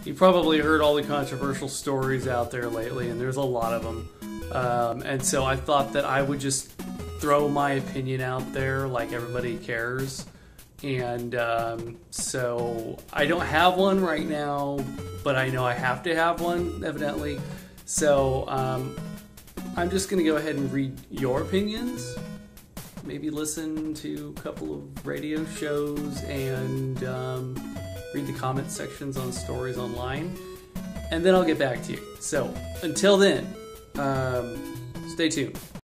You probably heard all the controversial stories out there lately, and there's a lot of them. And so I thought that I would just throw my opinion out there like everybody cares. And so I don't have one right now, but I know I have to have one, evidently. So I'm just going to go ahead and read your opinions. Maybe listen to a couple of radio shows and read the comment sections on stories online. And then I'll get back to you. So until then, stay tuned.